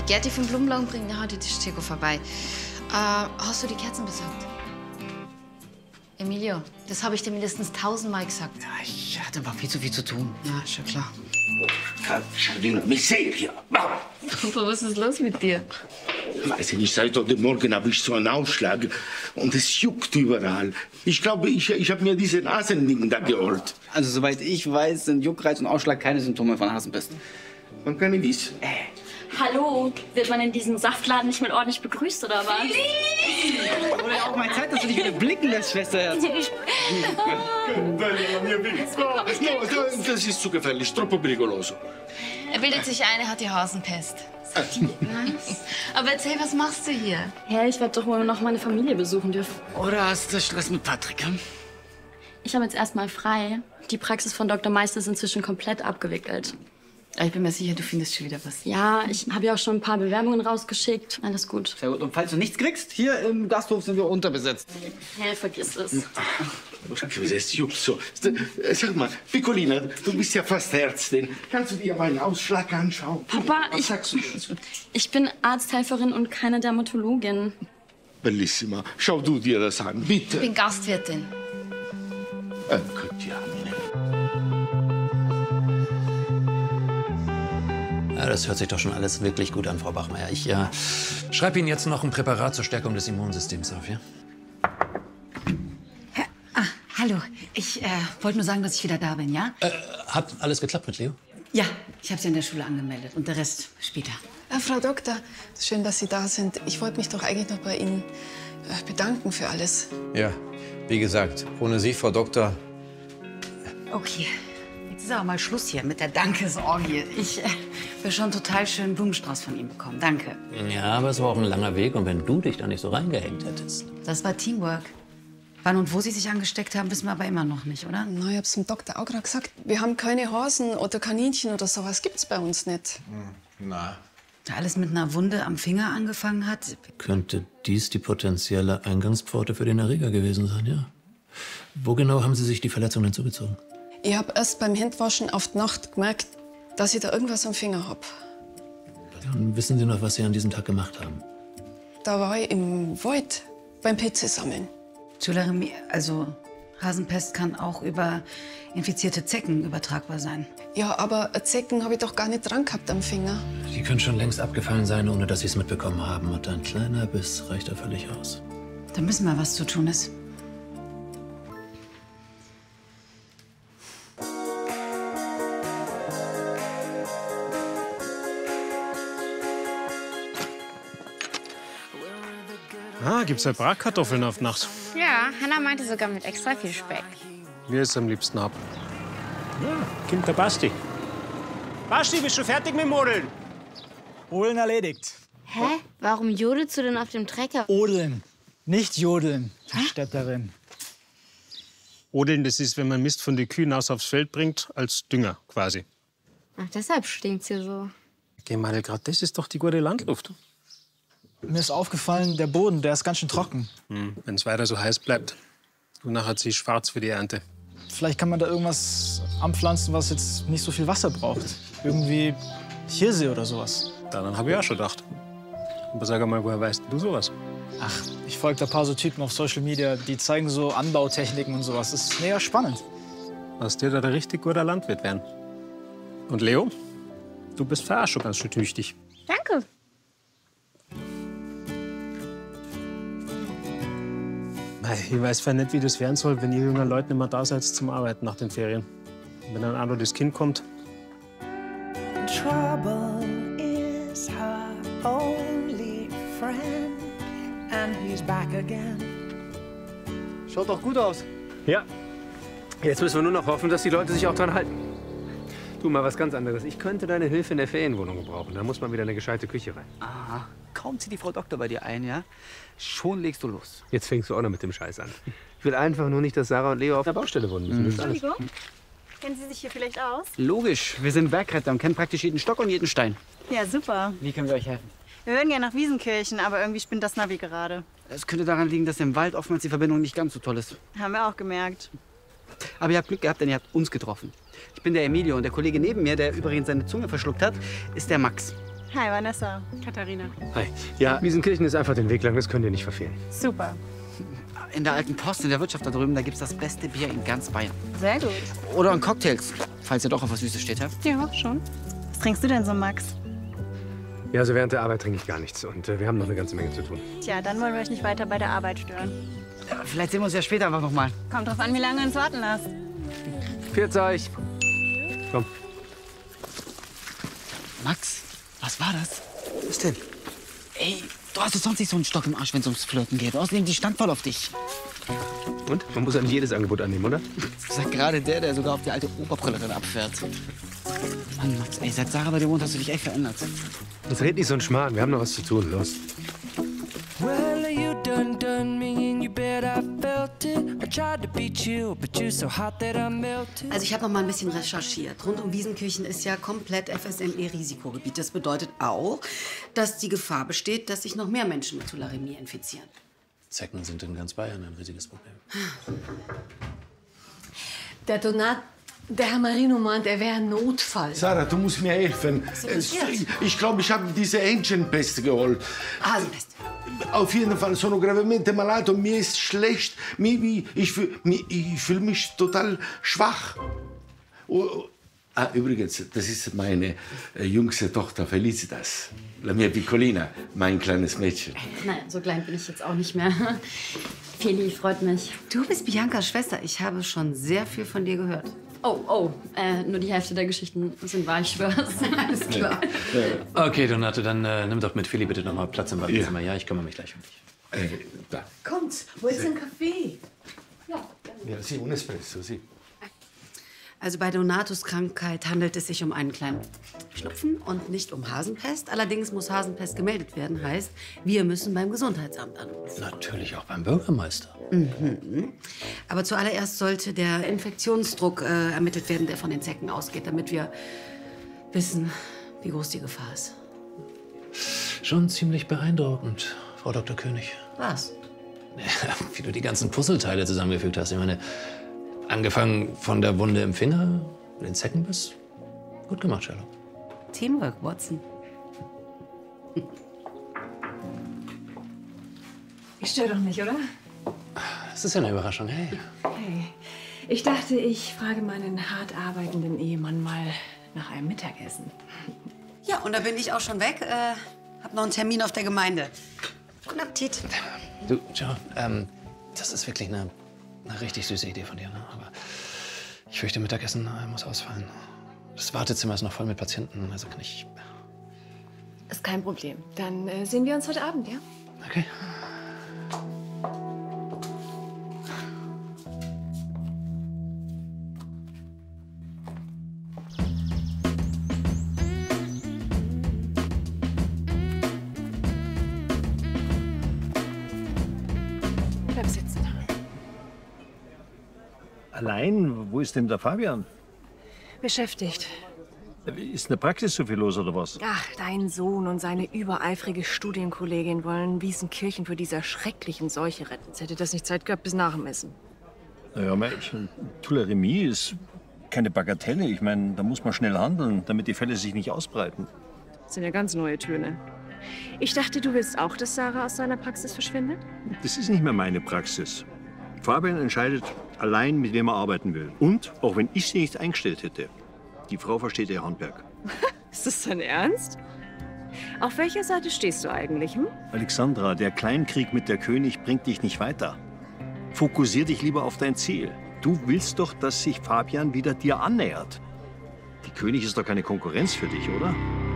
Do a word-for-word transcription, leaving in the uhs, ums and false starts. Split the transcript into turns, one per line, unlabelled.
Gerti vom Blumenladen bringt ja heute die Tischdeko vorbei. Äh, hast du die Kerzen besorgt? Emilio, das habe ich dir mindestens tausendmal gesagt.
Ja, ich hatte aber viel zu viel zu tun.
Ja, schon klar.
Carolina, Miseria.
Papa, was ist los mit dir?
Weiß ich nicht, seit heute Morgen habe ich so einen Ausschlag und es juckt überall. Ich glaube, ich, ich habe mir diese Nasending da geholt.
Also, soweit ich weiß, sind Juckreiz und Ausschlag keine Symptome von Hasenpest.
Man kann nicht wissen.
Äh.
Hallo, wird man in diesem Saftladen nicht mal ordentlich begrüßt, oder was?
Oder auch mal Zeit, dass du dich wieder blicken lässt, Schwesterherz.
Das ist zu gefährlich, troppo pericoloso.
Er bildet sich ein, er hat die Hasenpest. Aber erzähl, was machst du hier?
Hä, ich werde doch wohl noch meine Familie besuchen dürfen.
Oder hast du Stress mit Patrick? Hm?
Ich habe jetzt erstmal frei. Die Praxis von Doktor Meister ist inzwischen komplett abgewickelt.
Ich bin mir sicher, du findest schon wieder was.
Ja, ich habe ja auch schon ein paar Bewerbungen rausgeschickt. Alles gut.
Sehr gut. Und falls du nichts kriegst, hier im Gasthof sind wir unterbesetzt.
Hä, vergiss es.
Es juckt so. Sag mal, Piccolina, du bist ja fast Ärztin. Kannst du dir meinen Ausschlag anschauen?
Papa,
Was
ich,
sagst du dazu?
ich bin Arzthelferin und keine Dermatologin.
Bellissima. Schau du dir das an, bitte.
Ich bin Gastwirtin.
Ecco, diamine.
Ja, das hört sich doch schon alles wirklich gut an, Frau Bachmeier. Ich äh, schreibe Ihnen jetzt noch ein Präparat zur Stärkung des Immunsystems auf, ja?
Ah, hallo. Ich äh, wollte nur sagen, dass ich wieder da bin, ja?
Äh, hat alles geklappt mit Leo?
Ja, ich habe sie an der Schule angemeldet und der Rest später.
Ja, Frau Doktor, schön, dass Sie da sind. Ich wollte mich doch eigentlich noch bei Ihnen äh, bedanken für alles.
Ja, wie gesagt, ohne Sie, Frau Doktor.
Okay, jetzt ist aber mal Schluss hier mit der Dankesorgie. Ich äh, will schon total schön Blumenstrauß von Ihnen bekommen. Danke.
Ja, aber es war auch ein langer Weg. Und wenn du dich da nicht so reingehängt hättest.
Das war Teamwork. Wann und wo Sie sich angesteckt haben, wissen wir aber immer noch nicht, oder?
Na, ich hab's dem Doktor auch gerade gesagt. Wir haben keine Hasen oder Kaninchen oder sowas gibt's bei uns nicht.
Na.
Da alles mit einer Wunde am Finger angefangen hat.
Könnte dies die potenzielle Eingangspforte für den Erreger gewesen sein, ja? Wo genau haben Sie sich die Verletzung denn zugezogen?
Ich hab erst beim Händwaschen auf die Nacht gemerkt, dass ich da irgendwas am Finger hab.
Dann wissen Sie noch, was Sie an diesem Tag gemacht haben?
Da war ich im Wald beim Pilze sammeln.
Tularemie, also Hasenpest kann auch über infizierte Zecken übertragbar sein.
Ja, aber Zecken habe ich doch gar nicht dran gehabt am Finger.
Die können schon längst abgefallen sein, ohne dass Sie es mitbekommen haben. Und ein kleiner Biss reicht da völlig aus.
Da müssen wir, was zu tun ist.
Ah, gibt's ja Bratkartoffeln auf Nacht.
Ja, Hanna meinte sogar mit extra viel Speck.
Wie ich es am liebsten hab. Ja, kommt der Basti. Basti, bist du fertig mit dem Modeln?
Holen erledigt.
Hä? Warum jodelst du denn auf dem Trecker?
Odeln, nicht jodeln, Städterin.
Odeln, das ist, wenn man Mist von den Kühen aus aufs Feld bringt, als Dünger quasi.
Ach, deshalb stinkt's hier so.
Geh mal, gerade das ist doch die gute Landluft.
Mir ist aufgefallen, der Boden, der ist ganz schön trocken.
Hm, wenn es weiter so heiß bleibt. Du nachher ziehst schwarz für die Ernte.
Vielleicht kann man da irgendwas anpflanzen, was jetzt nicht so viel Wasser braucht. Irgendwie Hirse oder sowas.
Daran habe ich auch schon gedacht. Aber sag mal, woher weißt du sowas?
Ach, ich folge ein paar so Typen auf Social Media, die zeigen so Anbautechniken und sowas. Das ist mega spannend.
Lass dir da der richtig guter Landwirt werden. Und Leo, du bist für auch schon ganz schön tüchtig.
Danke.
Ich weiß zwar nicht, wie das werden soll, wenn ihr jungen Leute nicht mehr da seid zum Arbeiten nach den Ferien. Wenn dann auch noch das Kind kommt.
Trouble is her only friend and he's back again.
Schaut doch gut aus.
Ja. Jetzt müssen wir nur noch hoffen, dass die Leute sich auch dran halten. Du, mal was ganz anderes. Ich könnte deine Hilfe in der Ferienwohnung gebrauchen. Da muss mal wieder eine gescheite Küche rein.
Aha. Kaum zieht die Frau Doktor bei dir ein, ja? Schon legst du los.
Jetzt fängst du auch noch mit dem Scheiß an. Ich will einfach nur nicht, dass Sarah und Leo auf der Baustelle wohnen müssen. Das ist alles.
Entschuldigung. Kennen Sie sich hier vielleicht aus?
Logisch. Wir sind Bergretter und kennen praktisch jeden Stock und jeden Stein.
Ja, super.
Wie können wir euch helfen?
Wir würden gerne nach Wiesenkirchen, aber irgendwie spinnt das Navi gerade.
Es könnte daran liegen, dass im Wald oftmals die Verbindung nicht ganz so toll ist.
Haben wir auch gemerkt.
Aber ihr habt Glück gehabt, denn ihr habt uns getroffen. Ich bin der Emilio und der Kollege neben mir, der übrigens seine Zunge verschluckt hat, ist der Max.
Hi, Vanessa.
Katharina.
Hi. Ja, Wiesenkirchen ist einfach den Weg lang, das könnt ihr nicht verfehlen.
Super.
In der alten Post, in der Wirtschaft da drüben, da gibt's das beste Bier in ganz Bayern.
Sehr gut.
Oder an Cocktails, falls ihr doch auf was Süßes steht habt.
Ja, schon. Was trinkst du denn so, Max?
Ja, also während der Arbeit trinke ich gar nichts. Und äh, wir haben noch eine ganze Menge zu tun.
Tja, dann wollen wir euch nicht weiter bei der Arbeit stören.
Ja, vielleicht sehen wir uns ja später einfach noch mal.
Kommt drauf an, wie lange ihr uns warten lasst.
Pfiat euch. Komm.
Max, was war das? Was denn? Ey, du hast doch sonst nicht so einen Stock im Arsch, wenn es ums Flirten geht. Außerdem, die stand voll auf dich.
Und? Man muss einem jedes Angebot annehmen, oder?
Sagt gerade der, der sogar auf die alte Oberbrille dann abfährt. Mann, Max, ey, seit Sarah bei dir wohnt, hast du dich echt verändert.
Jetzt red nicht so einen Schmarrn. Wir haben noch was zu tun. Los.
Well, you done done me in your bed, I felt it. I tried to beat you, but you're so hot that I melted.
Also ich habe noch mal ein bisschen recherchiert. Rund um Wiesenkirchen ist ja komplett F S M E-Risikogebiet. Das bedeutet auch, dass die Gefahr besteht, dass sich noch mehr Menschen mit Tularemie infizieren.
Zecken sind in ganz Bayern ein riesiges Problem.
Der Donat, der Herr Marino meint, er wäre ein Notfall.
Sarah, du musst mir helfen.
Was ist
Ich, ich glaube, ich habe diese Ancient-Pest geholt.
Hasenpest.
Auf jeden Fall, sono gravemente malato. Mir ist schlecht. Mir, wie- ich fühle ich fühl mich total schwach. Oh, ah, übrigens, das ist meine äh, jüngste Tochter, Felicitas. La mia piccolina, mein kleines Mädchen.
Nein, so klein bin ich jetzt auch nicht mehr. Feli, freut mich.
Du bist Biancas Schwester. Ich habe schon sehr viel von dir gehört.
Oh, oh, äh, nur die Hälfte der Geschichten sind wahr, ich schwör's. Alles klar.
Okay, Donato, dann äh, nimm doch mit Philly bitte noch mal Platz im Wartezimmer. Ja, ich kümmere mich gleich um dich.
Äh, da.
Kommt, wo ist ein Kaffee?
Ja, sì, un espresso, sì.
Also bei Donatos Krankheit handelt es sich um einen kleinen Schnupfen und nicht um Hasenpest. Allerdings muss Hasenpest gemeldet werden. Heißt, wir müssen beim Gesundheitsamt anrufen.
Natürlich auch beim Bürgermeister.
Mhm. Aber zuallererst sollte der Infektionsdruck äh, ermittelt werden, der von den Zecken ausgeht, damit wir wissen, wie groß die Gefahr ist.
Schon ziemlich beeindruckend, Frau Doktor König.
Was?
Ja, wie du die ganzen Puzzleteile zusammengefügt hast. Ich meine, angefangen von der Wunde im Finger, den Zeckenbiss. Gut gemacht, Sherlock.
Teamwork, Watson.
Ich störe doch nicht, oder?
Das ist ja eine Überraschung, hey.
Hey, ich dachte, ich frage meinen hart arbeitenden Ehemann mal nach einem Mittagessen.
Ja, und da bin ich auch schon weg. Äh, hab noch einen Termin auf der Gemeinde. Guten Appetit.
Du, Joe, ähm, das ist wirklich eine, eine richtig süße Idee von dir, ne? Aber ich fürchte, Mittagessen äh, muss ausfallen. Das Wartezimmer ist noch voll mit Patienten, also kann ich...
Ist kein Problem. Dann äh, sehen wir uns heute Abend, ja?
Okay.
Bleib sitzen.
Allein? Wo ist denn der Fabian?
Beschäftigt.
Ist in der Praxis so viel los, oder was?
Ach, dein Sohn und seine übereifrige Studienkollegin wollen Wiesenkirchen vor dieser schrecklichen Seuche retten. Jetzt hätte das nicht Zeit gehabt bis nach dem Essen.
Naja, Mädchen, Tularemie ist keine Bagatelle. Ich meine, da muss man schnell handeln, damit die Fälle sich nicht ausbreiten.
Das sind ja ganz neue Töne. Ich dachte, du willst auch, dass Sarah aus seiner Praxis verschwindet?
Das ist nicht mehr meine Praxis. Fabian entscheidet allein, mit wem er arbeiten will. Und, auch wenn ich sie nicht eingestellt hätte, die Frau versteht ihr Handwerk.
Ist das dein Ernst? Auf welcher Seite stehst du eigentlich, hm?
Alexandra, der Kleinkrieg mit der König bringt dich nicht weiter. Fokussier dich lieber auf dein Ziel. Du willst doch, dass sich Fabian wieder dir annähert. Die König ist doch keine Konkurrenz für dich, oder?